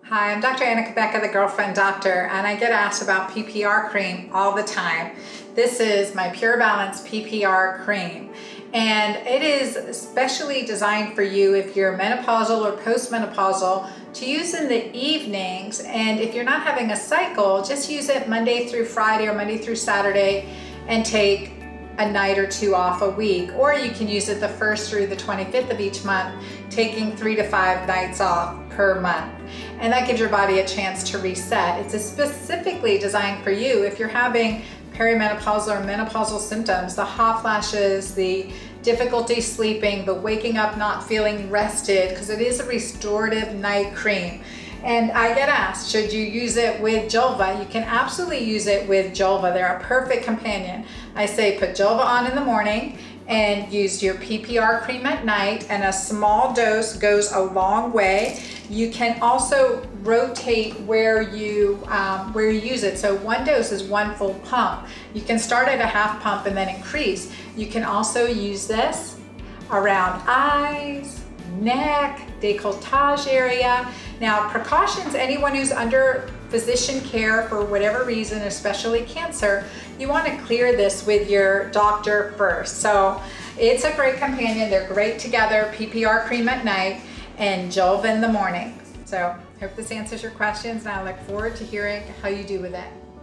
Hi, I'm Dr. Anna Cabeca, the Girlfriend Doctor, and I get asked about PPR cream all the time. This is my Pura Balance PPR Cream, and it is especially designed for you if you're menopausal or postmenopausal to use in the evenings, and if you're not having a cycle, just use it Monday through Friday or Monday through Saturday and take a night or two off a week, or you can use it the 1st through the 25th of each month, taking 3 to 5 nights off per month. And that gives your body a chance to reset. It's specifically designed for you if you're having perimenopausal or menopausal symptoms, the hot flashes, the difficulty sleeping, the waking up not feeling rested, because it is a restorative night cream. And I get asked, should you use it with Julva? You can absolutely use it with Julva. They're a perfect companion. I say put Julva on in the morning and use your PPR cream at night, and a small dose goes a long way. You can also rotate where you use it. So one dose is 1 full pump. You can start at a half pump and then increase. You can also use this around eyes, neck, décolletage area. Now, precautions, anyone who's under physician care for whatever reason, especially cancer, you want to clear this with your doctor first. So it's a great companion. They're great together, PPR cream at night and Julva in the morning. So hope this answers your questions, and I look forward to hearing how you do with it.